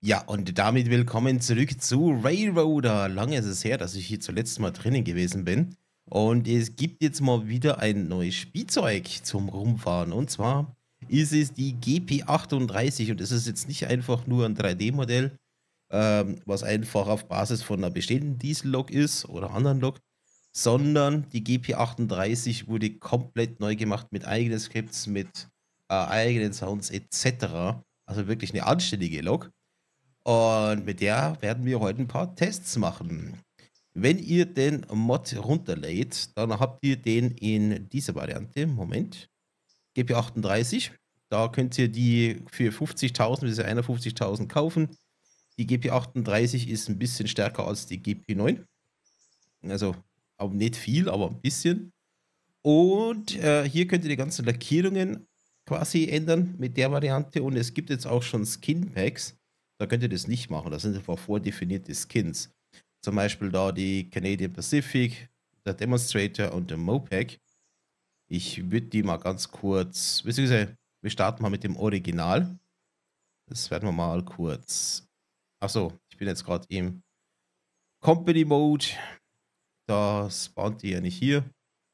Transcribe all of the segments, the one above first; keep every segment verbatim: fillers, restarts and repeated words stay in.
Ja, und damit willkommen zurück zu Railroader. Lange ist es her, dass ich hier zuletzt mal drinnen gewesen bin. Und es gibt jetzt mal wieder ein neues Spielzeug zum Rumfahren. Und zwar ist es die G P achtunddreißig. Und es ist jetzt nicht einfach nur ein drei D-Modell, ähm, was einfach auf Basis von einer bestehenden Diesellok ist oder anderen Lok, sondern die G P achtunddreißig wurde komplett neu gemacht mit eigenen Skripts, mit äh, eigenen Sounds et cetera. Also wirklich eine anständige Lok. Und mit der werden wir heute ein paar Tests machen. Wenn ihr den Mod runterlädt, dann habt ihr den in dieser Variante. Moment. G P achtunddreißig. Da könnt ihr die für fünfzigtausend bis einundfünfzigtausend kaufen. Die G P achtunddreißig ist ein bisschen stärker als die G P neun. Also auch nicht viel, aber ein bisschen. Und äh, hier könnt ihr die ganzen Lackierungen quasi ändern mit der Variante. Und es gibt jetzt auch schon Skin Packs. Da könnt ihr das nicht machen. Das sind einfach vordefinierte Skins. Zum Beispiel da die Canadian Pacific, der Demonstrator und der Mopac. Ich würde die mal ganz kurz, beziehungsweise wir starten mal mit dem Original. Das werden wir mal kurz. Achso, ich bin jetzt gerade im Company Mode. Da spawnt die ja nicht hier.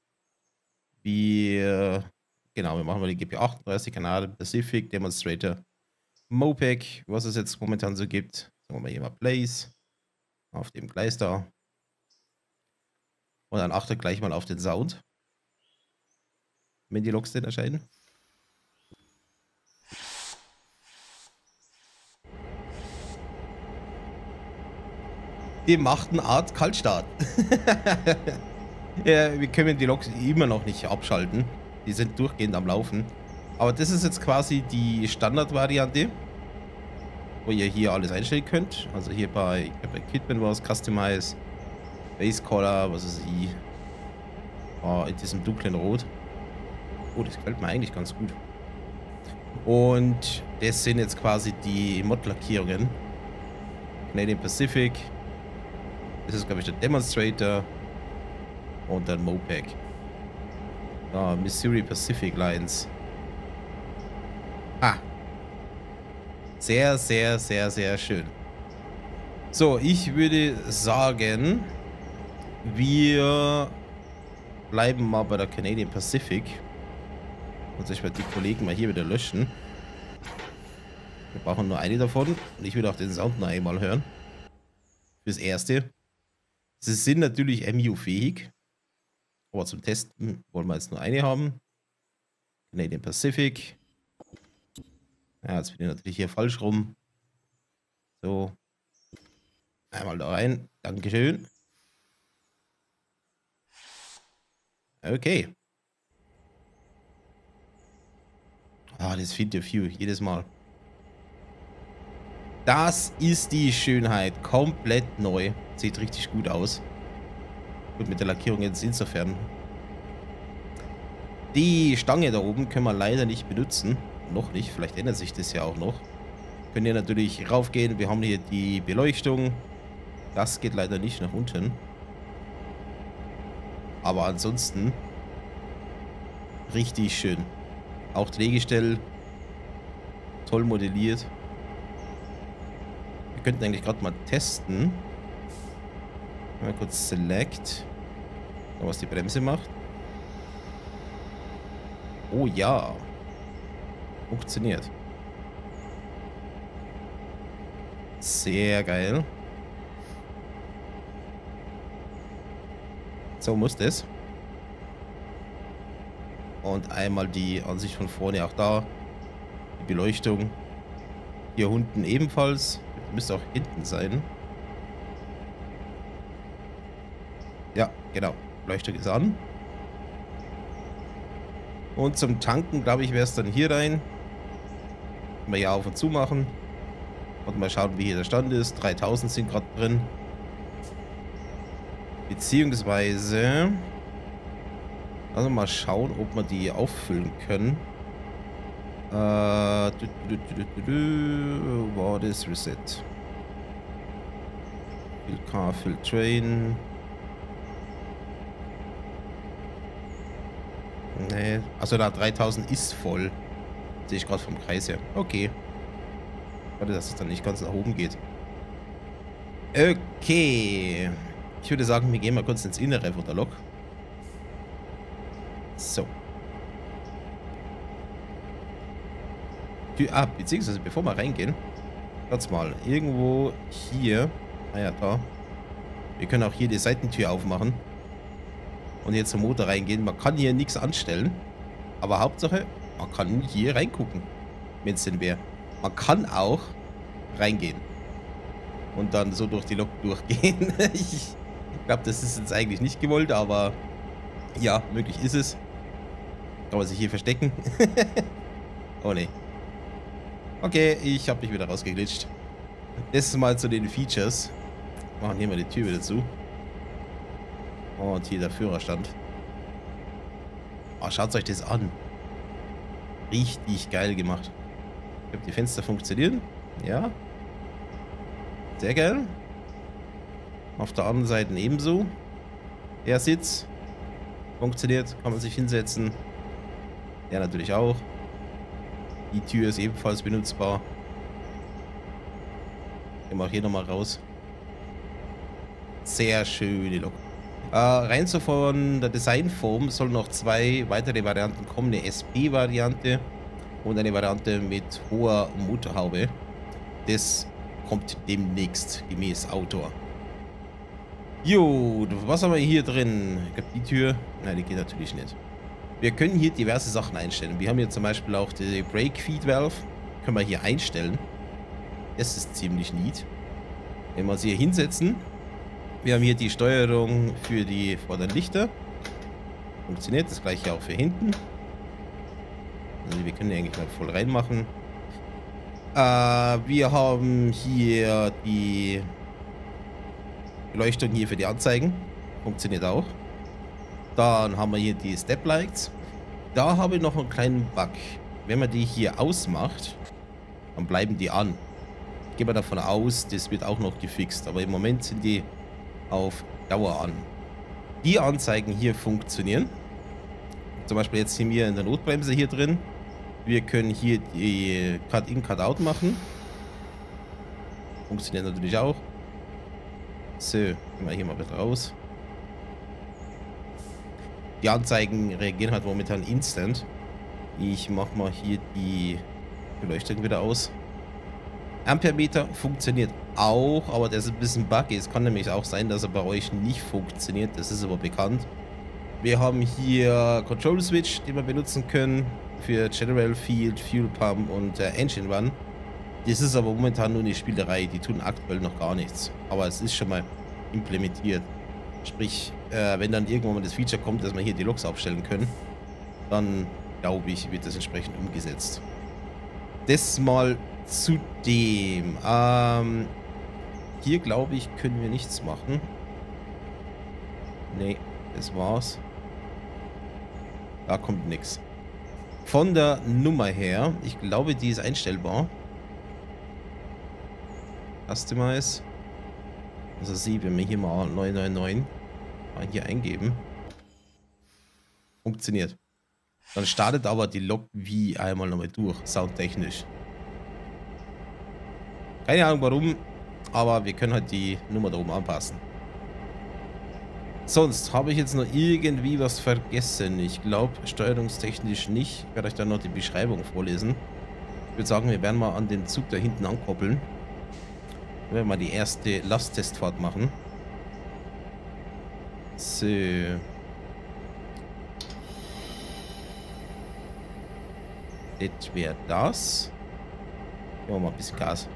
Wir, genau, wir machen mal die G P achtunddreißig, Canadian Pacific, Demonstrator, Mopac, was es jetzt momentan so gibt. Sagen wir mal hier mal Place. Auf dem Gleis da. Und dann achtet gleich mal auf den Sound. Wenn die Loks denn erscheinen. Die macht eine Art Kaltstart. Ja, wir können die Loks immer noch nicht abschalten. Die sind durchgehend am Laufen. Aber das ist jetzt quasi die Standardvariante, wo ihr hier alles einstellen könnt. Also hier bei, bei Kitman war es Customize, Base Color, was ist ich, oh, in diesem dunklen Rot. Oh, das gefällt mir eigentlich ganz gut. Und das sind jetzt quasi die Mod-Lackierungen. Canadian Pacific. Das ist, glaube ich, der Demonstrator. Und dann Mopac. Ah, Missouri Pacific Lines. Ah. Sehr, sehr, sehr, sehr schön. So, ich würde sagen, wir bleiben mal bei der Canadian Pacific. Und ich werde die Kollegen mal hier wieder löschen. Wir brauchen nur eine davon. Und ich will auch den Sound noch einmal hören. Fürs Erste. Sie sind natürlich M U-fähig. Aber zum Testen wollen wir jetzt nur eine haben. Canadian Pacific. Ja, jetzt bin ich natürlich hier falsch rum. So. Einmal da rein. Dankeschön. Okay. Ah, das Feed the View. Jedes Mal. Das ist die Schönheit. Komplett neu. Sieht richtig gut aus. Gut, mit der Lackierung jetzt insofern. Die Stange da oben können wir leider nicht benutzen. Noch nicht. Vielleicht ändert sich das ja auch noch. Können hier natürlich raufgehen. Wir haben hier die Beleuchtung. Das geht leider nicht nach unten. Aber ansonsten richtig schön. Auch Drehgestell. Toll modelliert. Wir könnten eigentlich gerade mal testen. Mal kurz Select. Was die Bremse macht. Oh ja. Funktioniert. Sehr geil. So muss das. Und einmal die Ansicht von vorne auch da. Die Beleuchtung. Hier unten ebenfalls. Müsste auch hinten sein. Ja, genau. Beleuchtung ist an. Und zum Tanken, glaube ich, wäre es dann hier rein. Mal ja auf und zu machen. Und mal schauen, wie hier der Stand ist. dreitausend sind gerade drin. Beziehungsweise... Also mal schauen, ob wir die auffüllen können. Äh... Du, du, du, du, du, war das Reset? Fill Car, Fill Train... Nee. Also da dreitausend ist voll. Sehe ich gerade vom Kreis her. Okay. Schade, dass es dann nicht ganz nach oben geht. Okay. Ich würde sagen, wir gehen mal kurz ins Innere von der Lok. So. Ah, beziehungsweise bevor wir reingehen, warte mal, irgendwo hier, naja, da, wir können auch hier die Seitentür aufmachen und jetzt zum Motor reingehen. Man kann hier nichts anstellen, aber Hauptsache, man kann hier reingucken, wenn es denn wäre. Man kann auch reingehen und dann so durch die Lok durchgehen. Ich glaube, das ist jetzt eigentlich nicht gewollt, aber ja, möglich ist es. Kann man sich hier verstecken. Oh ne. Okay, ich habe mich wieder rausgeglitscht. Das mal zu den Features. Machen hier mal die Tür wieder zu. Und hier der Führerstand. Oh, schaut euch das an. Richtig geil gemacht. Ich glaube, die Fenster funktionieren. Ja. Sehr geil. Auf der anderen Seite ebenso. Der Sitz funktioniert. Kann man sich hinsetzen. Der natürlich auch. Die Tür ist ebenfalls benutzbar. Gehen wir auch hier nochmal raus. Sehr schöne Lok. Äh, rein so von der Designform sollen noch zwei weitere Varianten kommen. Eine S P-Variante und eine Variante mit hoher Motorhaube. Das kommt demnächst gemäß Autor. Jo, was haben wir hier drin? Ich glaube, die Tür. Nein, die geht natürlich nicht. Wir können hier diverse Sachen einstellen. Wir haben hier zum Beispiel auch die Brake Feed Valve. Können wir hier einstellen. Das ist ziemlich neat. Wenn wir sie hier hinsetzen. Wir haben hier die Steuerung für die vorderen Lichter. Funktioniert das gleiche auch für hinten. Also wir können die eigentlich mal voll reinmachen. Äh, wir haben hier die Beleuchtung hier für die Anzeigen. Funktioniert auch. Dann haben wir hier die Step Lights. Da habe ich noch einen kleinen Bug. Wenn man die hier ausmacht, dann bleiben die an. Ich gehe mal davon aus, das wird auch noch gefixt. Aber im Moment sind die auf Dauer an. Die Anzeigen hier funktionieren. Zum Beispiel jetzt sind wir in der Notbremse hier drin. Wir können hier die Cut-In, Cut-Out machen. Funktioniert natürlich auch. So, gehen wir hier mal bitte raus. Die Anzeigen reagieren halt momentan instant. Ich mache mal hier die Beleuchtung wieder aus. Ampermeter funktioniert auch, aber der ist ein bisschen buggy. Es kann nämlich auch sein, dass er bei euch nicht funktioniert. Das ist aber bekannt. Wir haben hier Control Switch, den wir benutzen können für General Field, Fuel Pump und äh, Engine Run. Das ist aber momentan nur eine Spielerei. Die tun aktuell noch gar nichts. Aber es ist schon mal implementiert. Sprich, äh, wenn dann irgendwann mal das Feature kommt, dass wir hier die Loks aufstellen können, dann glaube ich, wird das entsprechend umgesetzt. Das mal zu dem. Ähm, hier glaube ich, können wir nichts machen. Nee, das war's. Da kommt nichts. Von der Nummer her, ich glaube, die ist einstellbar. Customize. Also sie, wenn wir hier mal neun neun neun mal hier eingeben. Funktioniert. Dann startet aber die Lok wie einmal nochmal durch, soundtechnisch. Keine Ahnung warum, aber wir können halt die Nummer da oben anpassen. Sonst habe ich jetzt noch irgendwie was vergessen. Ich glaube, steuerungstechnisch nicht. Ich werde euch dann noch die Beschreibung vorlesen. Ich würde sagen, wir werden mal an den Zug da hinten ankoppeln. Wir werden mal die erste Lasttestfahrt machen. So. Das wäre das. Geben wir mal ein bisschen Gas.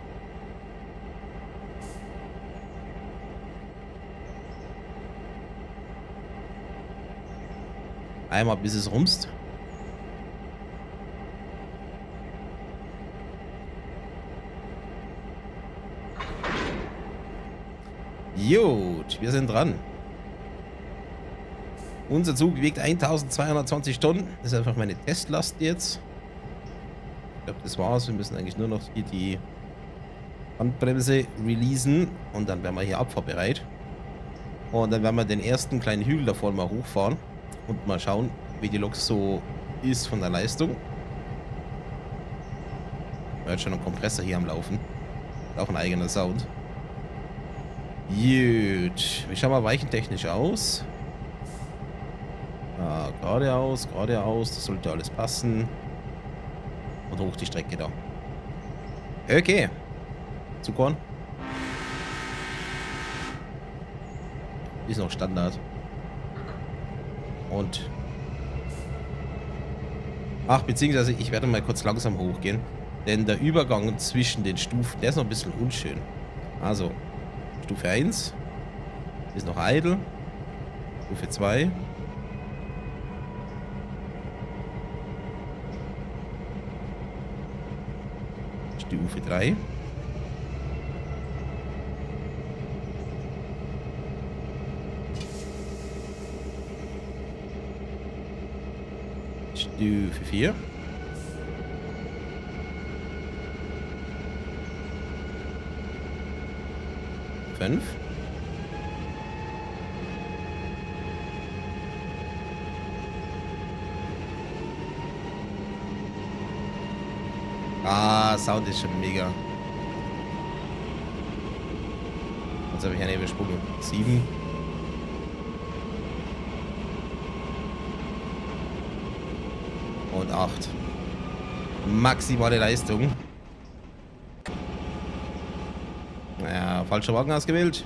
Einmal bis es rumst. Gut, wir sind dran. Unser Zug wiegt eintausendzweihundertzwanzig Tonnen. Das ist einfach meine Testlast jetzt. Ich glaube, das war's. Wir müssen eigentlich nur noch hier die Handbremse releasen. Und dann werden wir hier abfahrbereit. Und dann werden wir den ersten kleinen Hügel da vorne mal hochfahren. Und mal schauen, wie die Lok so ist von der Leistung. Man hat schon einen Kompressor hier am Laufen. Auch ein eigener Sound. Gut. Wie schauen wir weichentechnisch aus? Ja, geradeaus, geradeaus. Das sollte alles passen. Und hoch die Strecke da. Okay. Zukorn. Ist noch Standard. Und. Ach, beziehungsweise ich werde mal kurz langsam hochgehen. Denn der Übergang zwischen den Stufen, der ist noch ein bisschen unschön. Also, Stufe eins ist noch idle. Stufe zwei. Stufe drei. Stufe vier. fünf. Ah, Sound ist schon mega. Jetzt habe ich eine übersprungen. sieben. Und acht. Maximale Leistung. Naja, falscher Wagen ausgewählt.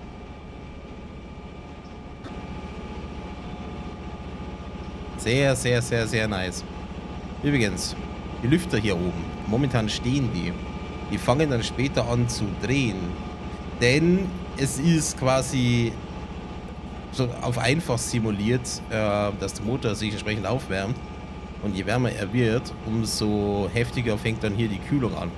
Sehr, sehr, sehr, sehr nice. Übrigens, die Lüfter hier oben, momentan stehen die. Die fangen dann später an zu drehen. Denn es ist quasi so auf einfach simuliert, äh, dass der Motor sich entsprechend aufwärmt. Und je wärmer er wird, umso heftiger fängt dann hier die Kühlung an.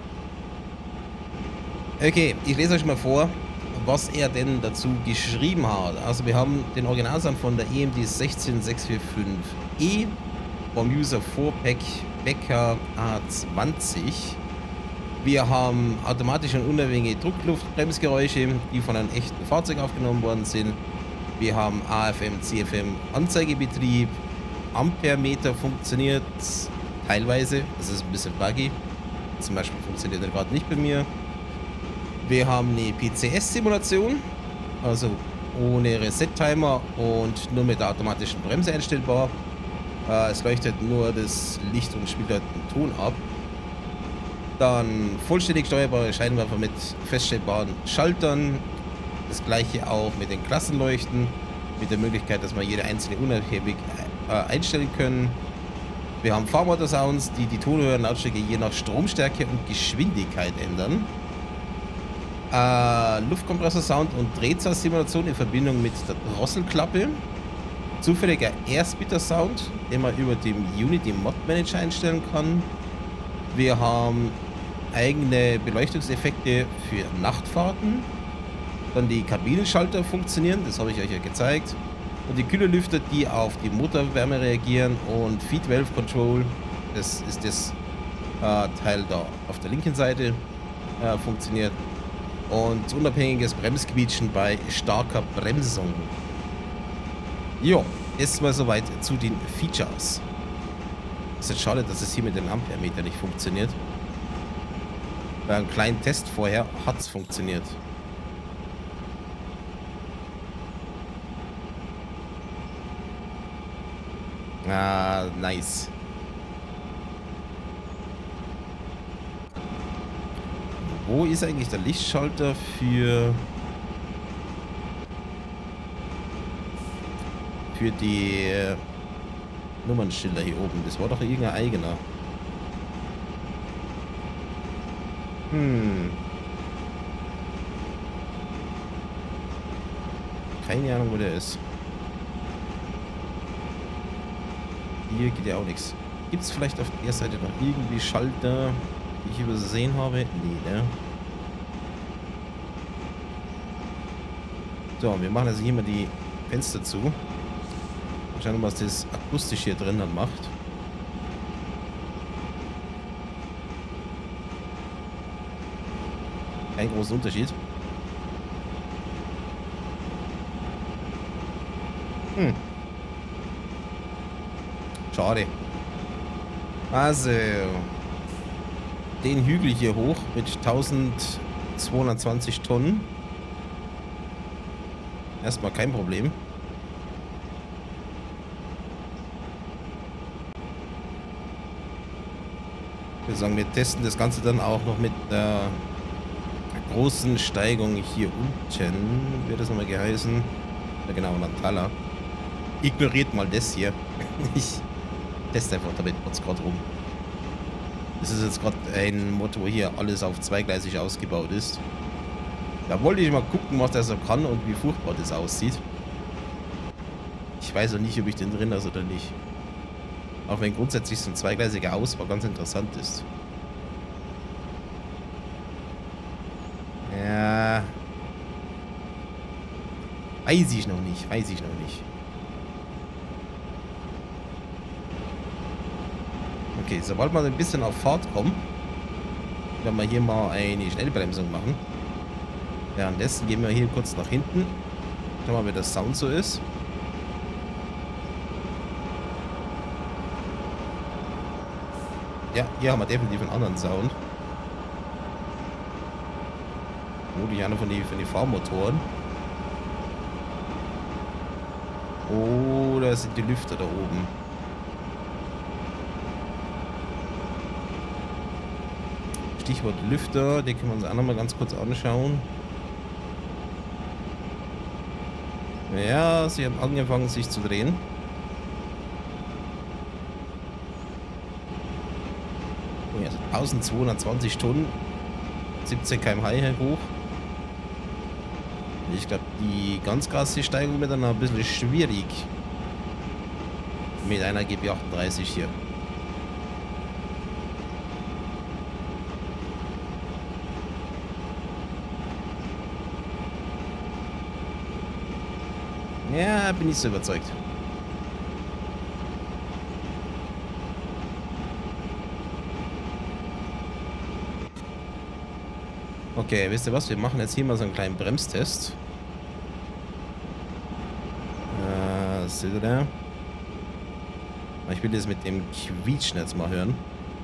Okay, ich lese euch mal vor, was er denn dazu geschrieben hat. Also wir haben den Originalsound von der E M D sechzehn sechs vier fünf E vom User vier Pack Becker A zwanzig. Wir haben automatische und unabhängige Druckluftbremsgeräusche, die von einem echten Fahrzeug aufgenommen worden sind. Wir haben A F M, C F M Anzeigebetrieb. Ampermeter funktioniert teilweise. Das ist ein bisschen buggy. Zum Beispiel funktioniert er gerade nicht bei mir. Wir haben eine P C S-Simulation, also ohne Reset-Timer und nur mit der automatischen Bremse einstellbar. Äh, es leuchtet nur das Licht und spielt halt den Ton ab. Dann vollständig steuerbare Scheinwerfer mit feststellbaren Schaltern. Das gleiche auch mit den Klassenleuchten, mit der Möglichkeit, dass wir jede einzelne unabhängig äh, einstellen können. Wir haben Fahrmotor-Sounds, die die Tonhöhe und Lautstärke je nach Stromstärke und Geschwindigkeit ändern. Äh, Luftkompressor-Sound und Drehzahlsimulation in Verbindung mit der Drosselklappe. Zufälliger Airspeeder-Sound, den man über den Unity Mod Manager einstellen kann. Wir haben eigene Beleuchtungseffekte für Nachtfahrten. Dann die Kabinenschalter funktionieren, das habe ich euch ja gezeigt. Und die Kühlerlüfter, die auf die Motorwärme reagieren. Und Feed Valve Control, das ist das äh, Teil da auf der linken Seite, äh, funktioniert. Und unabhängiges Bremsquietschen bei starker Bremsung. Jo, ist mal soweit zu den Features. Ist jetzt schade, dass es hier mit dem Ampermeter nicht funktioniert. Bei einem kleinen Test vorher hat es funktioniert. Ah, nice. Wo ist eigentlich der Lichtschalter für für die äh, Nummernschilder hier oben? Das war doch irgendein eigener. Hm. Keine Ahnung, wo der ist. Hier geht ja auch nichts. Gibt es vielleicht auf der Seite noch irgendwie Schalter, die ich übersehen habe? Nee, ne? So, wir machen also hier mal die Fenster zu. Schauen wir mal, was das akustisch hier drin dann macht. Kein großen Unterschied. Hm. Schade. Also. den Hügel hier hoch mit tausendzweihundertzwanzig Tonnen. Erstmal kein Problem. Ich würde sagen, wir testen das Ganze dann auch noch mit der großen Steigung hier unten. Wird das nochmal geheißen? Ja genau, Nantala. Ignoriert mal das hier. Ich teste einfach damit kurz gerade rum. Das ist jetzt gerade ein Motto, wo hier alles auf zweigleisig ausgebaut ist. Da wollte ich mal gucken, was der so kann und wie furchtbar das aussieht. Ich weiß auch nicht, ob ich den drin lasse oder nicht. Auch wenn grundsätzlich so ein zweigleisiger Ausbau ganz interessant ist. Ja. Weiß ich noch nicht, weiß ich noch nicht. Okay, sobald wir ein bisschen auf Fahrt kommen, werden wir hier mal eine Schnellbremsung machen. Währenddessen gehen wir hier kurz nach hinten. Schauen wir mal, wie der Sound so ist. Ja, hier haben wir definitiv einen anderen Sound. Vermutlich einer von den von die Fahrmotoren. Oder sind die Lüfter da oben? Stichwort Lüfter, den können wir uns auch noch mal ganz kurz anschauen. Ja, sie haben angefangen sich zu drehen. Oh ja, also tausendzweihundertzwanzig Tonnen, siebzehn Kilometer pro Stunde hoch. Ich glaube, die ganz krasse Steigung wird dann ein bisschen schwierig. Mit einer G B achtunddreißig hier. Ja, bin ich so überzeugt. Okay, wisst ihr was? Wir machen jetzt hier mal so einen kleinen Bremstest. Äh, seht ihr da? Ich will das mit dem Quietschen jetzt mal hören.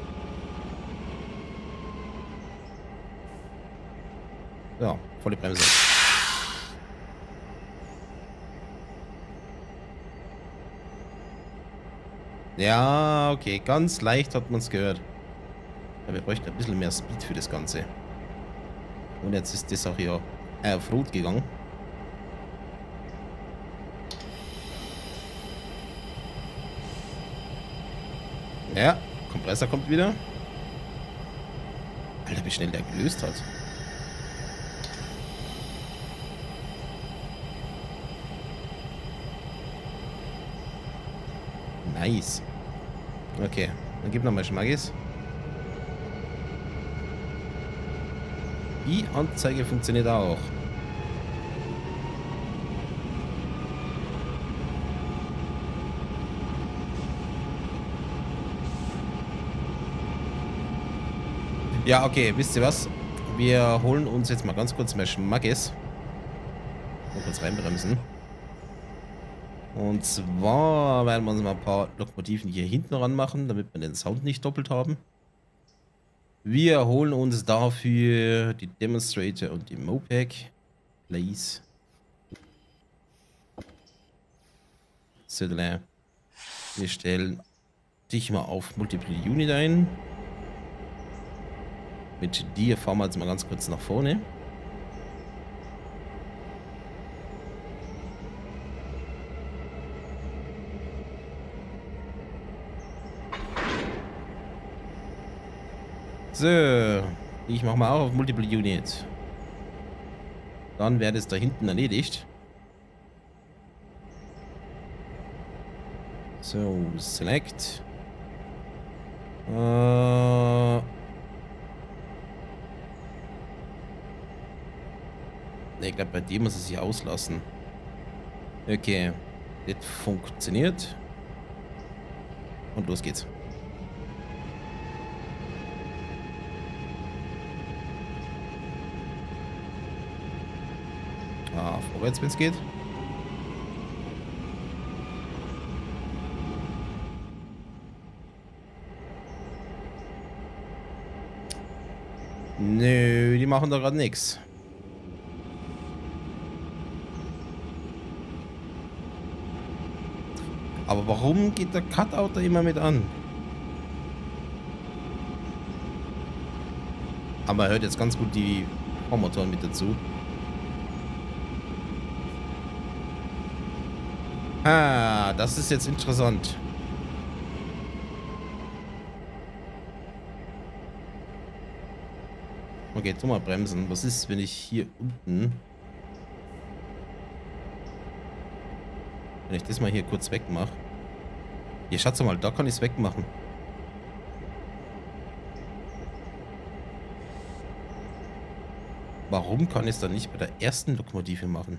Ja, volle Bremse. Ja, okay, ganz leicht hat man es gehört. Aber wir bräuchten ein bisschen mehr Speed für das Ganze. Und jetzt ist das auch hier äh, auf Rot gegangen. Ja, Kompressor kommt wieder. Alter, wie schnell der gelöst hat. Nice. Okay, dann gib nochmal Schmackes. Die Anzeige funktioniert auch. Ja, okay, wisst ihr was? Wir holen uns jetzt mal ganz kurz mehr Schmackes. Mal kurz reinbremsen. Und zwar werden wir uns mal ein paar Lokomotiven hier hinten ran machen, damit wir den Sound nicht doppelt haben. Wir holen uns dafür die Demonstrator und die Mopec. Please. So, wir stellen dich mal auf Multiple Unit ein. Mit dir fahren wir jetzt mal ganz kurz nach vorne. So, ich mache mal auch auf Multiple Unit. Dann wäre das da hinten erledigt. So, Select. Äh ich glaube, bei dem muss es sich auslassen. Okay, das funktioniert. Und los geht's. Ah, vorwärts, wenn es geht. Nö, die machen da gerade nichts. Aber warum geht der Cutout da immer mit an? Aber er hört jetzt ganz gut die Motoren mit dazu. Ah, das ist jetzt interessant. Okay, tu mal bremsen. Was ist, wenn ich hier unten... Wenn ich das mal hier kurz wegmache. Hier, schätze mal, da kann ich es wegmachen. Warum kann ich es dann nicht bei der ersten Lokomotive machen?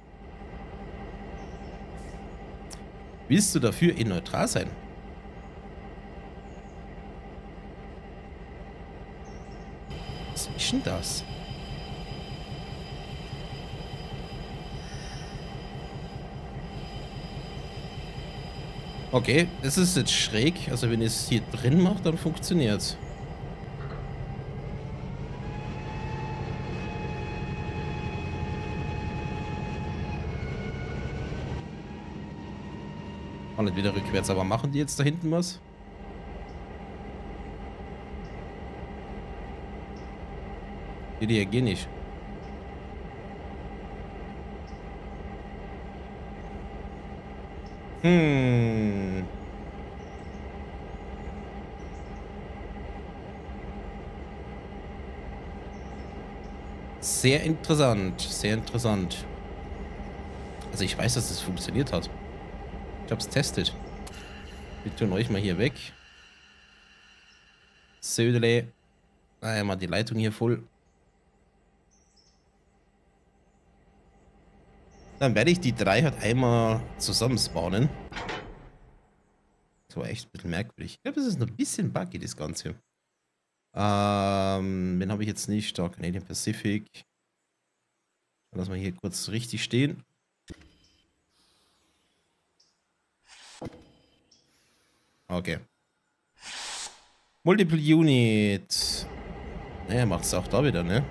Willst du dafür eh neutral sein? Was ist denn das? Okay, es ist jetzt schräg. Also wenn ich es hier drin mache, dann funktioniert es. Kann nicht wieder rückwärts, aber machen die jetzt da hinten was? Die reagieren nicht. Hm. Sehr interessant, sehr interessant. Also ich weiß, dass es funktioniert hat. Ich hab's testet. Wir tun euch mal hier weg. Södele. Einmal die Leitung hier voll. Dann werde ich die drei halt einmal zusammenspawnen. Das war echt ein bisschen merkwürdig. Ich glaube, das ist noch ein bisschen buggy, das Ganze. Ähm, wen habe ich jetzt nicht? Da Canadian Pacific. Lass mal hier kurz richtig stehen. Okay. Multiple Unit. Naja, macht es auch da wieder, ne?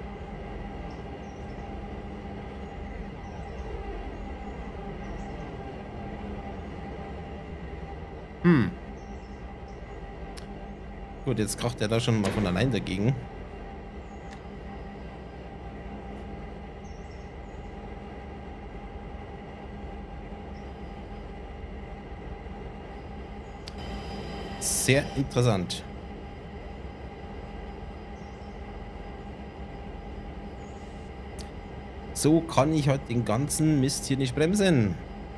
Hm. Gut, jetzt kracht er da schon mal von allein dagegen. Sehr interessant. So kann ich halt den ganzen Mist hier nicht bremsen.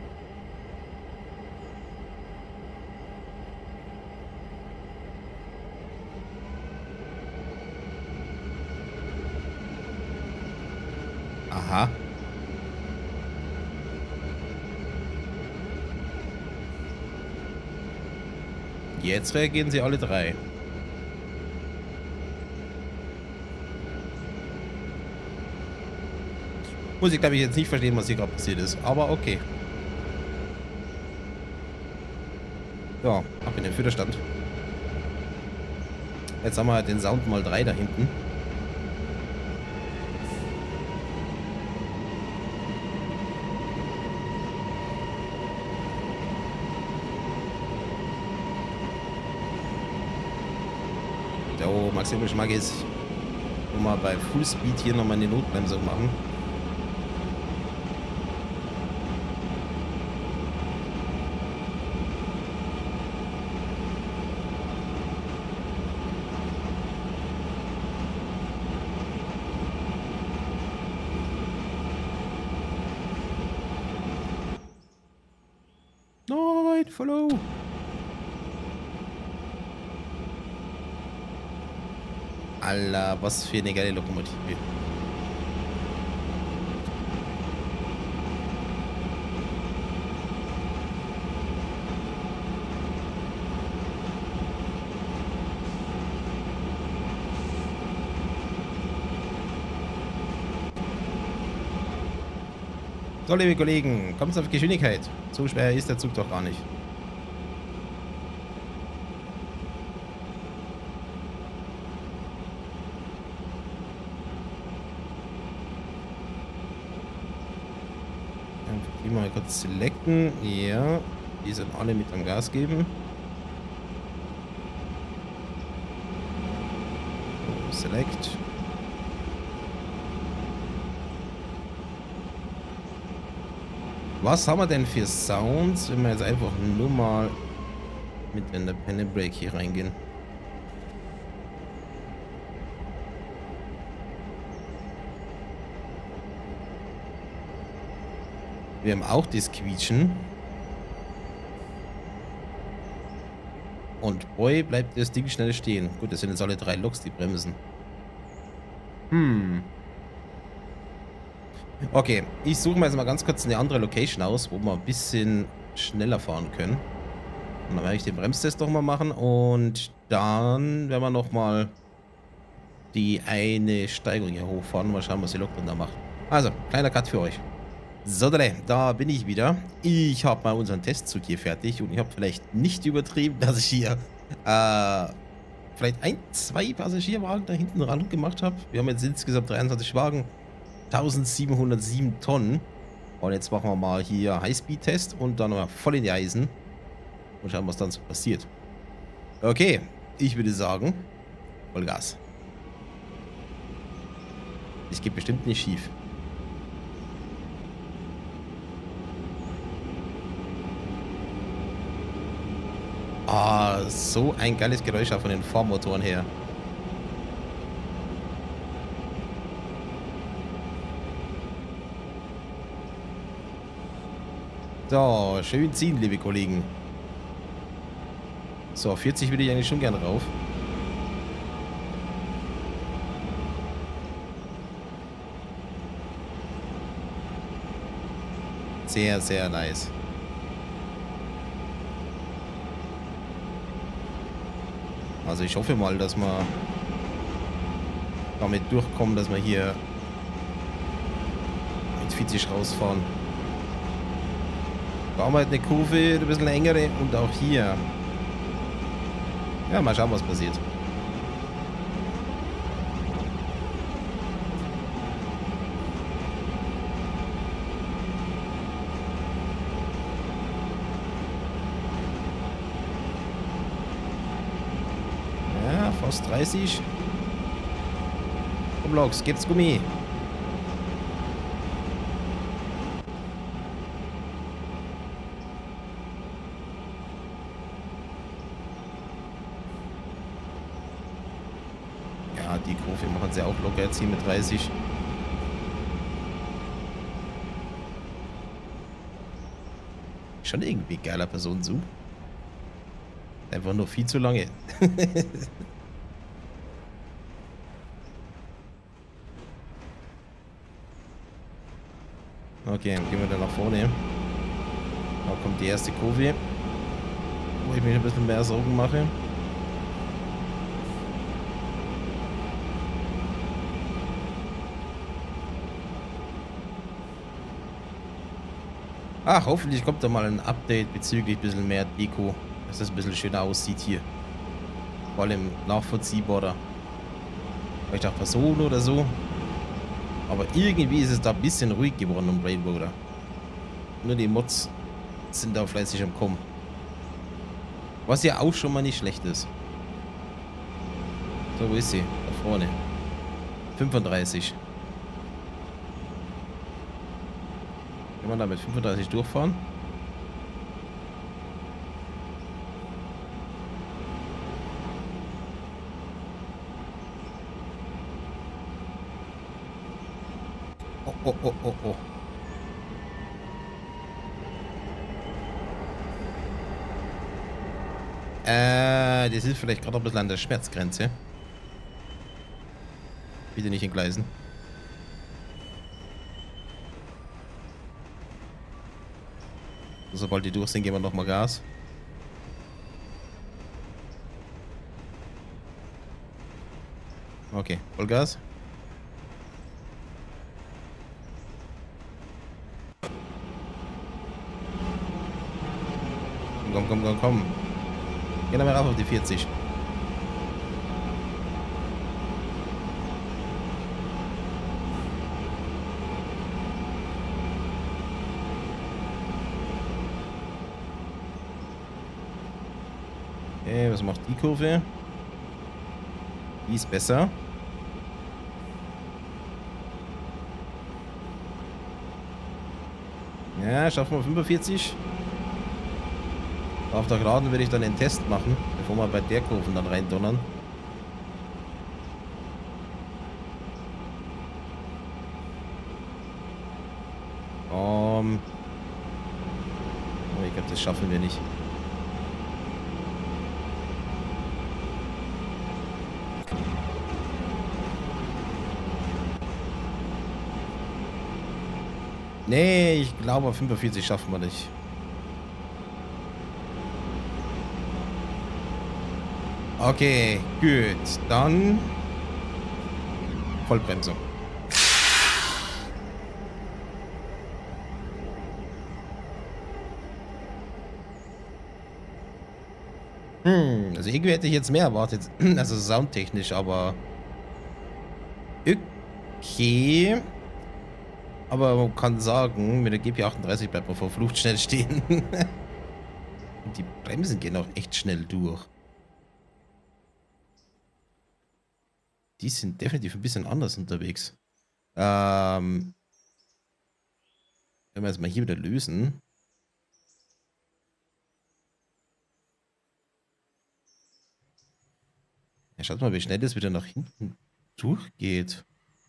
Aha. Jetzt reagieren sie alle drei. Muss ich, glaube ich, jetzt nicht verstehen, was hier gerade passiert ist. Aber okay. Ja, ab in den Führerstand. Jetzt haben wir den Sound mal drei da hinten. So, Maximus mag jetzt nochmal bei Fullspeed hier nochmal eine Notbremsung machen. Nein, follow! Alter, was für eine geile Lokomotive. So, liebe Kollegen, kommt auf Geschwindigkeit. So schwer ist der Zug doch gar nicht. die mal kurz selecten. Ja, die sind alle mit am Gas geben. So, select. Was haben wir denn für Sounds, wenn wir jetzt einfach nur mal mit in der Pen and Break hier reingehen? Wir haben auch das Quietschen. Und boy, bleibt das Ding schnell stehen. Gut, das sind jetzt alle drei Loks, die bremsen. Hm. Okay, ich suche mir jetzt mal ganz kurz eine andere Location aus, wo wir ein bisschen schneller fahren können. Und dann werde ich den Bremstest nochmal machen und dann werden wir nochmal die eine Steigung hier hochfahren. Mal schauen, was die Lok dann da macht. Also, kleiner Cut für euch. So, da bin ich wieder. Ich habe mal unseren Testzug hier fertig und ich habe vielleicht nicht übertrieben, dass ich hier äh, vielleicht ein, zwei Passagierwagen da hinten ran gemacht habe. Wir haben jetzt insgesamt dreiundzwanzig Wagen, eintausendsiebenhundertsieben Tonnen. Und jetzt machen wir mal hier Highspeed-Test und dann mal voll in die Eisen und schauen, was dann so passiert. Okay, ich würde sagen, Vollgas. Ich gehe bestimmt nicht schief. Ah, so ein geiles Geräusch auch von den Fahrmotoren her. So, schön ziehen, liebe Kollegen. So, vierzig würde ich eigentlich schon gern rauf. Sehr, sehr nice. Also ich hoffe mal, dass wir damit durchkommen, dass wir hier mit vierzig rausfahren. Da haben wir halt eine Kurve, ein bisschen längere und auch hier. Ja, mal schauen, was passiert. Ja, fast dreißig. Komm, Loks, gibt's Gummi. Ja, die Kurve machen sie auch locker jetzt hier mit dreißig. Schon irgendwie geiler Personenzug. Einfach nur viel zu lange. Okay, dann gehen wir dann nach vorne. Da kommt die erste Kurve, wo ich mir ein bisschen mehr Sorgen mache. Ach, hoffentlich kommt da mal ein Update bezüglich ein bisschen mehr Deko, dass das ein bisschen schöner aussieht hier. Vor allem nachvollziehbarer. Vielleicht auch Personen oder so. Aber irgendwie ist es da ein bisschen ruhig geworden um Railroader. Nur die Mods sind da fleißig am Kommen. Was ja auch schon mal nicht schlecht ist. So, wo ist sie? Da vorne. fünfunddreißig. Kann man da mit fünfunddreißig durchfahren? Oh, oh, oh, oh, oh. Äh, das ist vielleicht gerade ein bisschen an der Schmerzgrenze. Bitte nicht entgleisen. Sobald die durch sind, geben wir nochmal Gas. Okay, Vollgas. Komm, komm, komm, komm. Geh dann mal rauf auf die vierzig. Okay, was macht die Kurve? Die ist besser. Ja, schaffen wir fünfundvierzig. Auf der Geraden werde ich dann den Test machen, bevor wir bei der Kurve dann rein donnern. Um, oh, ich glaube, das schaffen wir nicht. Nee, ich glaube, fünfundvierzig schaffen wir nicht. Okay, gut. Dann Vollbremsung. Hm, also irgendwie hätte ich jetzt mehr erwartet. Also soundtechnisch, aber okay. Aber man kann sagen, mit der G P achtunddreißig bleibt man verflucht schnell stehen. Und die Bremsen gehen auch echt schnell durch. Die sind definitiv ein bisschen anders unterwegs. Ähm, wenn wir jetzt mal hier wieder lösen. Ja, schaut mal, wie schnell das wieder nach hinten durchgeht.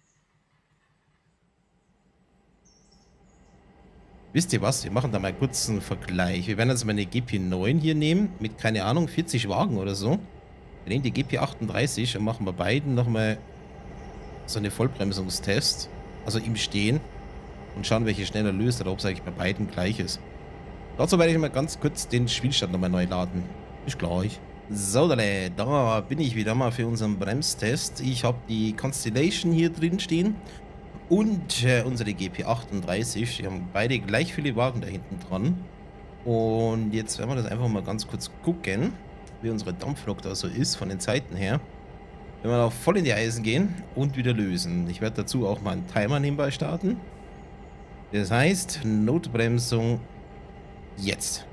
Wisst ihr was? Wir machen da mal kurz einen Vergleich. Wir werden jetzt mal eine G P neun hier nehmen, mit, keine Ahnung, vierzig Wagen oder so. Wir nehmen die G P achtunddreißig und machen bei beiden nochmal so eine Vollbremsungstest. Also im Stehen. Und schauen, welche schneller löst oder ob es eigentlich bei beiden gleich ist. Dazu werde ich mal ganz kurz den Spielstand nochmal neu laden. Bis gleich. So, da bin ich wieder mal für unseren Bremstest. Ich habe die Constellation hier drin stehen. Und äh, unsere G P achtunddreißig, die haben beide gleich viele Wagen da hinten dran. Und jetzt werden wir das einfach mal ganz kurz gucken, wie unsere Dampflok da so ist, von den Zeiten her. Wenn wir da voll in die Eisen gehen und wieder lösen. Ich werde dazu auch mal einen Timer nebenbei starten. Das heißt, Notbremsung jetzt.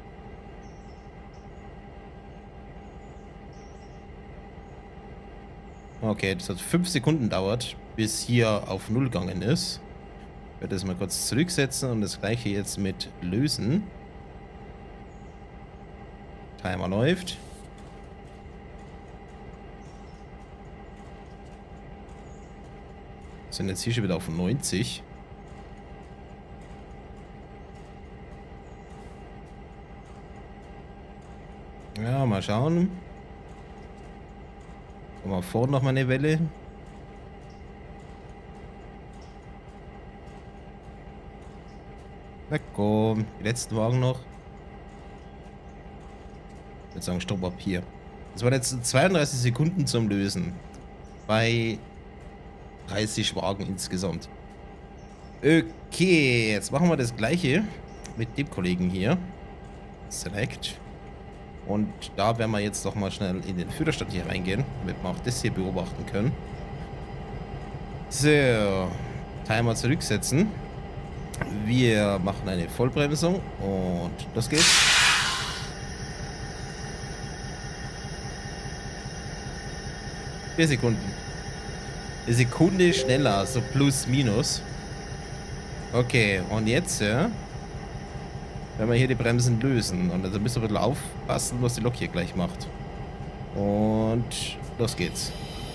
Okay, das hat fünf Sekunden gedauert, bis hier auf null gegangen ist. Ich werde das mal kurz zurücksetzen und das gleiche jetzt mit lösen. Timer läuft. Wir sind jetzt hier schon wieder auf neunzig. Ja, mal schauen. Mal vorne noch mal eine Welle. Na komm, die letzten Wagen noch. Ich würde sagen, Stopp ab hier. Das waren jetzt zweiunddreißig Sekunden zum Lösen. Bei dreißig Wagen insgesamt. Okay, jetzt machen wir das gleiche mit dem Kollegen hier. Select. Und da werden wir jetzt doch mal schnell in den Führerstand hier reingehen, damit wir auch das hier beobachten können. So, Timer zurücksetzen. Wir machen eine Vollbremsung und los geht's. Vier Sekunden. Eine Sekunde schneller, so plus minus. Okay, und jetzt, ja, wenn wir hier die Bremsen lösen. Und also müssen wir ein bisschen aufpassen, was die Lok hier gleich macht. Und los geht's.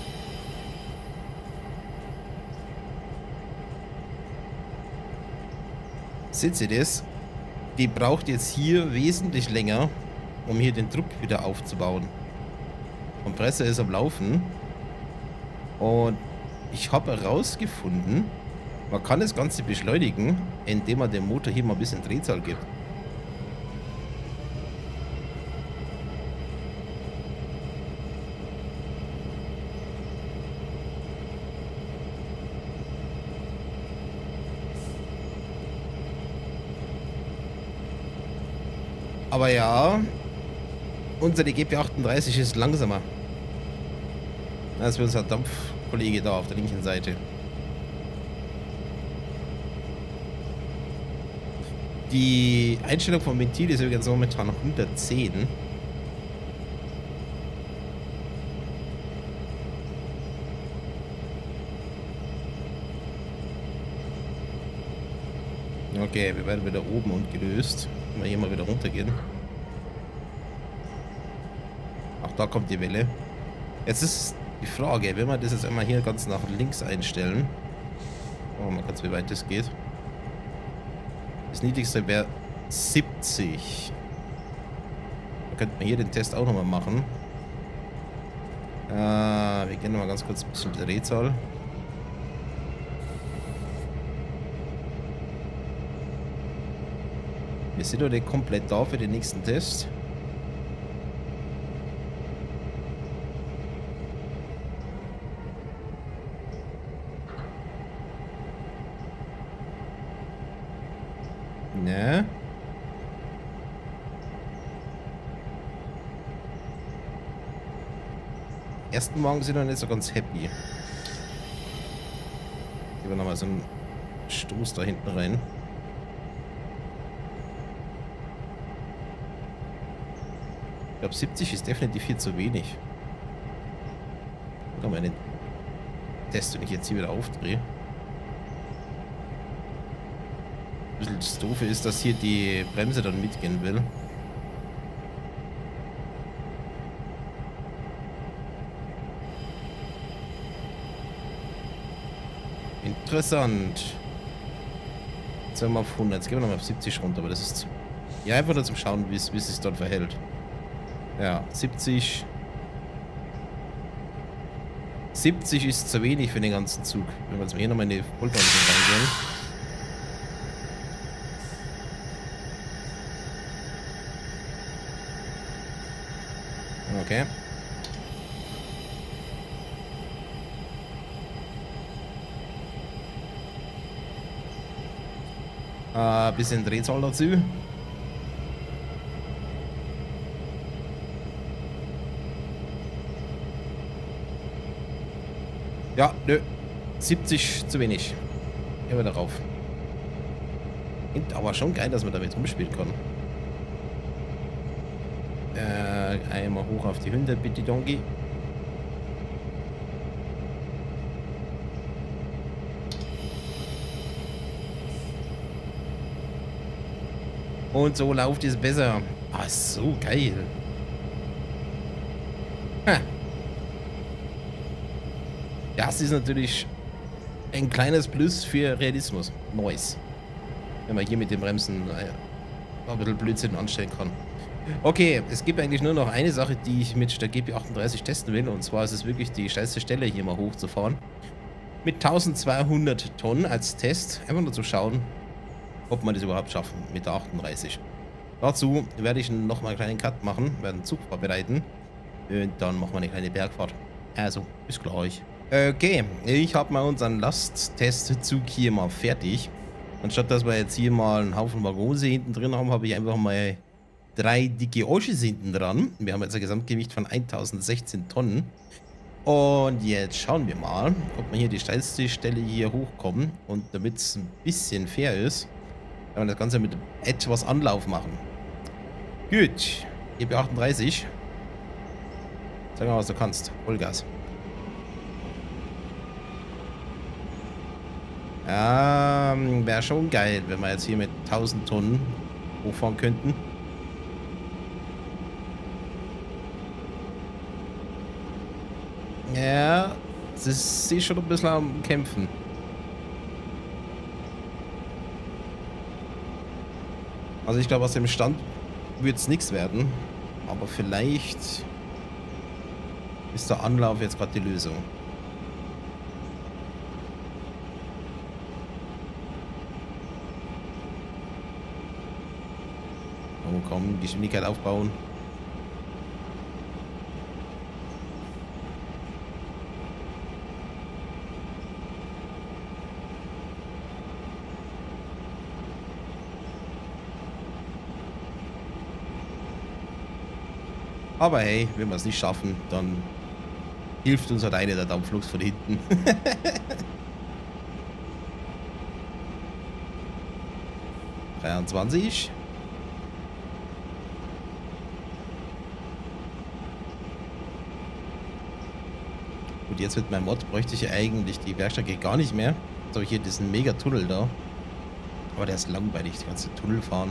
Seht ihr das? Die braucht jetzt hier wesentlich länger, um hier den Druck wieder aufzubauen. Kompressor ist am Laufen. Und ich habe herausgefunden, man kann das Ganze beschleunigen, indem man dem Motor hier mal ein bisschen Drehzahl gibt. Aber ja, unsere G P achtunddreißig ist langsamer als wir unser Dampfkollege da auf der linken Seite. Die Einstellung vom Ventil ist übrigens momentan noch hundertzehn. Okay, wir werden wieder oben und gelöst. Wenn wir hier mal wieder runtergehen. Auch da kommt die Welle. Jetzt ist die Frage, wenn wir das jetzt einmal hier ganz nach links einstellen. Oh, mal ganz, wie weit das geht. Das niedrigste wäre siebzig. Dann könnten wir hier den Test auch nochmal machen. Äh, wir gehen nochmal ganz kurz ein bisschen die Drehzahl. Wir sind doch nicht komplett da für den nächsten Test. Ne? Ersten Morgen sind wir nicht so ganz happy. Gehen wir nochmal so einen Stoß da hinten rein. Ich glaube, siebzig ist definitiv viel zu wenig. Oder meine Test, wenn ich jetzt hier wieder aufdrehe. Ein bisschen das Doofe ist, dass hier die Bremse dann mitgehen will. Interessant. Jetzt sind wir auf hundert. Jetzt gehen wir nochmal auf siebzig runter, aber das ist zu... Ja, einfach nur zum Schauen, wie es sich dort verhält. Ja, siebzig. siebzig ist zu wenig für den ganzen Zug. Wenn wir jetzt mal hier nochmal in die Vollbremsung reingehen. Okay. Äh, bisschen Drehzahl dazu. Ja, nö. siebzig zu wenig. Gehen wir darauf. Aber schon geil, dass man damit rumspielen kann. Äh, einmal hoch auf die hundert, bitte, Donkey. Und so läuft es besser. Ah, so geil. Ha. Das ist natürlich ein kleines Plus für Realismus. Nice. Wenn man hier mit den Bremsen äh, ein bisschen Blödsinn anstellen kann. Okay, es gibt eigentlich nur noch eine Sache, die ich mit der G P achtunddreißig testen will. Und zwar ist es wirklich die steilste Stelle hier mal hochzufahren. Mit eintausendzweihundert Tonnen als Test. Einfach nur zu schauen, ob man das überhaupt schaffen mit der achtunddreißig. Dazu werde ich nochmal einen kleinen Cut machen, werde einen Zug vorbereiten. Und dann machen wir eine kleine Bergfahrt. Also, bis gleich. Okay, ich habe mal unseren Lasttestzug hier mal fertig. Anstatt dass wir jetzt hier mal einen Haufen Waggons hinten drin haben, habe ich einfach mal drei dicke Oschis hinten dran. Wir haben jetzt ein Gesamtgewicht von eintausendsechzehn Tonnen. Und jetzt schauen wir mal, ob wir hier die steilste Stelle hier hochkommen. Und damit es ein bisschen fair ist, werden wir das Ganze mit etwas Anlauf machen. Gut, G P achtunddreißig. Sag mal, was du kannst. Vollgas. Ähm, wäre schon geil, wenn wir jetzt hier mit tausend Tonnen hochfahren könnten. Ja, es ist sie schon ein bisschen am Kämpfen. Also ich glaube, aus dem Stand wird es nichts werden. Aber vielleicht ist der Anlauf jetzt gerade die Lösung. Oh komm, Geschwindigkeit aufbauen. Aber hey, wenn wir es nicht schaffen, dann hilft uns halt eine der Dampfloks von hinten. dreiundzwanzig. Gut, jetzt mit meinem Mod bräuchte ich eigentlich die Werkstatt geht gar nicht mehr. Jetzt habe ich hier diesen Mega-Tunnel da. Aber der ist langweilig, die ganze Tunnel fahren.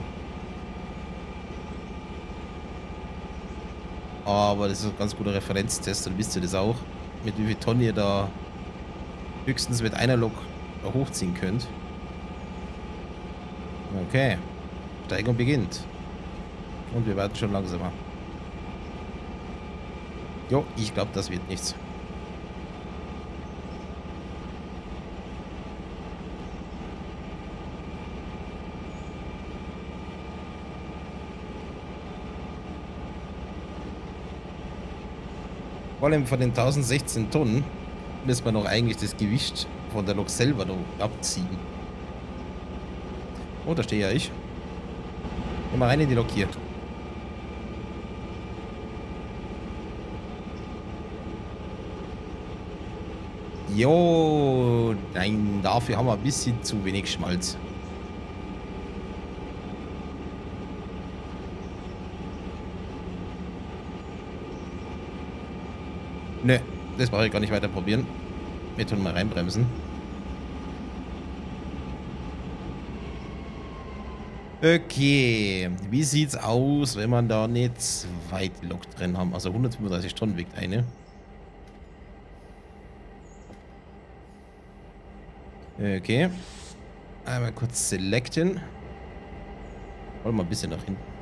Aber das ist ein ganz guter Referenztest, dann wisst ihr das auch. Mit wie viel Tonnen ihr da höchstens mit einer Lok hochziehen könnt. Okay. Steigung beginnt. Und wir werden schon langsamer. Jo, ich glaube, das wird nichts. Vor allem von den tausendsechzehn Tonnen müssen wir noch eigentlich das Gewicht von der Lok selber noch abziehen. Oh, da stehe ja ich. Geh mal rein in die Lok hier. Jo, nein, dafür haben wir ein bisschen zu wenig Schmalz. Nö, das brauche ich gar nicht weiter probieren. Wir tun mal reinbremsen. Okay, wie sieht's aus, wenn man da eine zweite Lok drin haben? Also hundertfünfunddreißig Tonnen wiegt eine. Okay. Einmal kurz selecten. Wollen wir ein bisschen nach hinten.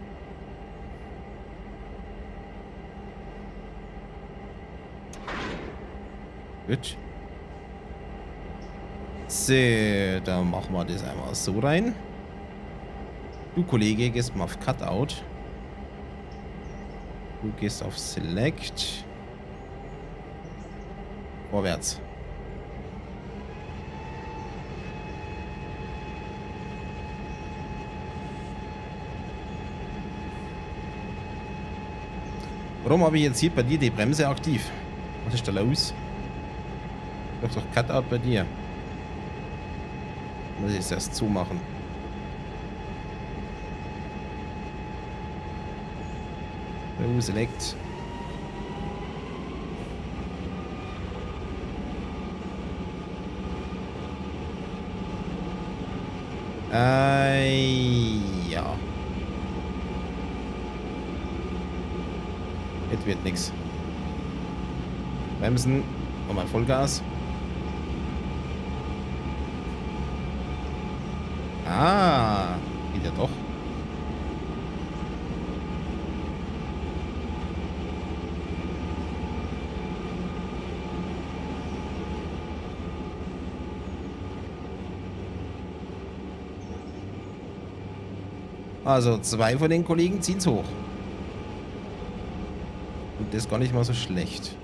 Gut. So, dann machen wir das einmal so rein. Du, Kollege, gehst mal auf Cutout. Du gehst auf Select. Vorwärts. Warum habe ich jetzt hier bei dir die Bremse aktiv? Was ist da los? Doch doch Cutout bei dir. Muss ich es erst zumachen. Oh, Select. Äh, ja. Jetzt wird nichts. Bremsen und mal Vollgas. Ah, geht ja doch. Also zwei von den Kollegen ziehen es hoch. Und das ist gar nicht mal so schlecht.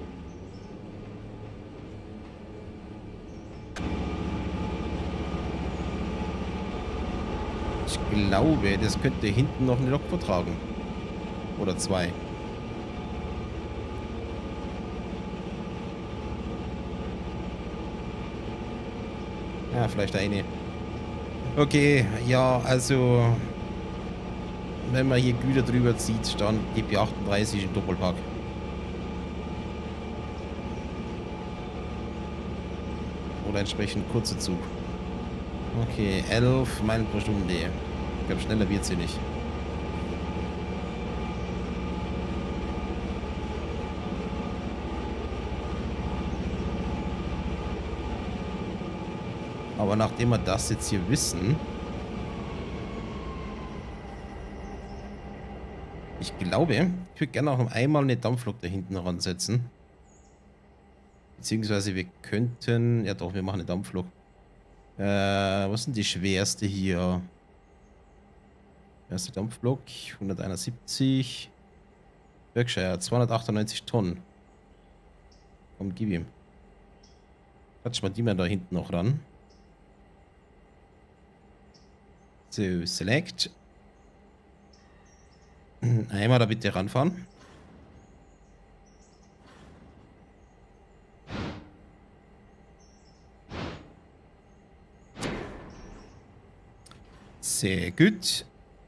Ich glaube, das könnte hinten noch eine Lok vertragen. Oder zwei. Ja, vielleicht eine. Okay, ja, also wenn man hier Güter drüber zieht, dann G P achtunddreißig im Doppelpack. Oder entsprechend kurzer Zug. Okay, elf Meilen pro Stunde. Ich glaube, schneller wird sie nicht. Aber nachdem wir das jetzt hier wissen, ich glaube, ich würde gerne auch noch einmal eine Dampflok da hinten ransetzen. Beziehungsweise wir könnten, ja doch, wir machen eine Dampflok. Äh, was ist denn die schwerste hier? Erste Dampflok, hunderteinundsiebzig. Berkshire, zweihundertachtundneunzig Tonnen. Komm, gib ihm. Quatsch mal die mal da hinten noch ran. So, Select. Einmal da bitte ranfahren. Sehr gut.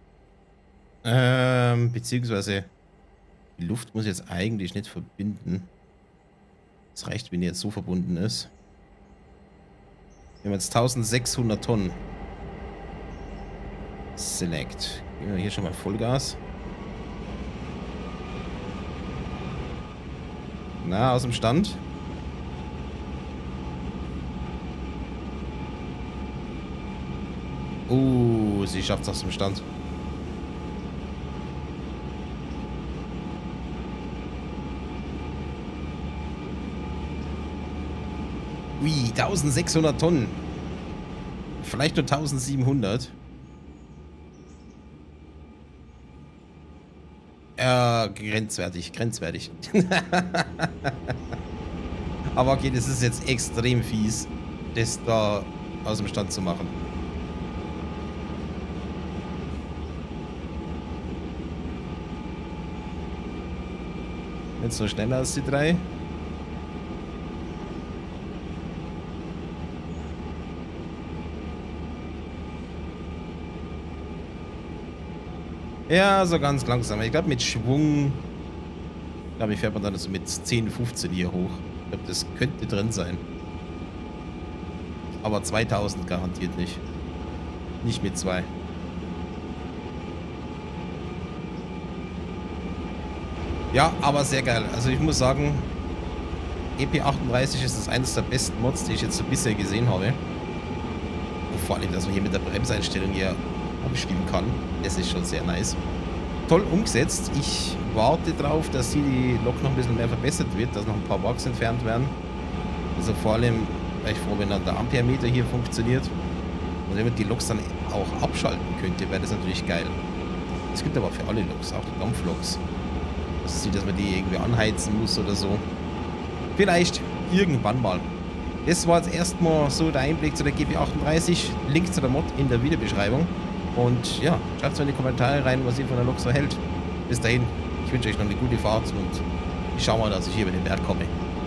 Ähm, beziehungsweise die Luft muss jetzt eigentlich nicht verbinden. Es reicht, wenn die jetzt so verbunden ist. Wir haben jetzt eintausendsechshundert Tonnen. Select. Gehen wir hier schon mal Vollgas. Na, aus dem Stand. Uh, sie schafft es aus dem Stand. Ui, eintausendsechshundert Tonnen. Vielleicht nur eintausendsiebenhundert. Ja, grenzwertig, grenzwertig. Aber okay, das ist jetzt extrem fies, das da aus dem Stand zu machen. Jetzt so schneller als die drei. Ja, so ganz langsam. Ich glaube, mit Schwung, glaube ich, fährt man dann so mit zehn, fünfzehn hier hoch. Ich glaube, das könnte drin sein. Aber zweitausend garantiert nicht. Nicht mit zwei. Ja, aber sehr geil. Also ich muss sagen, E P achtunddreißig ist das eines der besten Mods, die ich jetzt so bisher gesehen habe. Und vor allem, dass man hier mit der Bremseinstellung hier umspielen kann. Das ist schon sehr nice. Toll umgesetzt. Ich warte darauf, dass hier die Lok noch ein bisschen mehr verbessert wird, dass noch ein paar Bugs entfernt werden. Also vor allem, wäre ich froh, wenn dann der Amperemeter hier funktioniert. Und wenn man die Loks dann auch abschalten könnte, wäre das natürlich geil. Es gibt aber für alle Loks, auch die Dampfloks. Das ist, dass man die irgendwie anheizen muss oder so. Vielleicht irgendwann mal. Das war jetzt erstmal so der Einblick zu der G P achtunddreißig. Link zu der Mod in der Videobeschreibung. Und ja, schreibt mal in die Kommentare rein, was ihr von der Lok so hält. Bis dahin, ich wünsche euch noch eine gute Fahrt und ich schaue mal, dass ich hier über den Berg komme.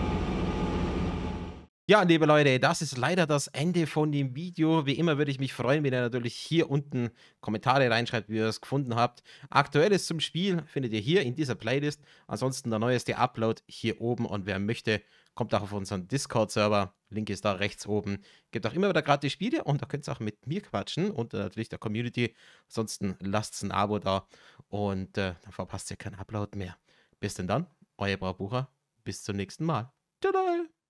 Ja, liebe Leute, das ist leider das Ende von dem Video. Wie immer würde ich mich freuen, wenn ihr natürlich hier unten Kommentare reinschreibt, wie ihr es gefunden habt. Aktuelles zum Spiel findet ihr hier in dieser Playlist. Ansonsten der neueste Upload hier oben und wer möchte, kommt auch auf unseren Discord-Server. Link ist da rechts oben. Gibt auch immer wieder gratis Spiele und da könnt ihr auch mit mir quatschen und äh, natürlich der Community. Ansonsten lasst ein Abo da und äh, dann verpasst ihr keinen Upload mehr. Bis denn dann, euer Braubucher. Bis zum nächsten Mal. Tada!